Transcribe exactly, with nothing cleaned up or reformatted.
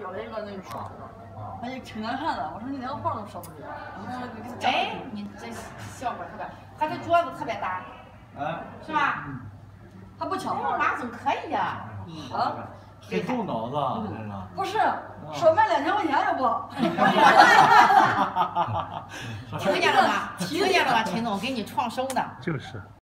表演个那个耍，他就挺难看的。我说你连个话都说不了。 哎，你这效果特别，他这桌子特别大， 啊， 是吧？ 他不抢话。 马总可以呀。 啊？ 给动脑子， 不是，少卖两千块钱要不？ 听见了吗？听见了吗，秦总给你创收的。 就是。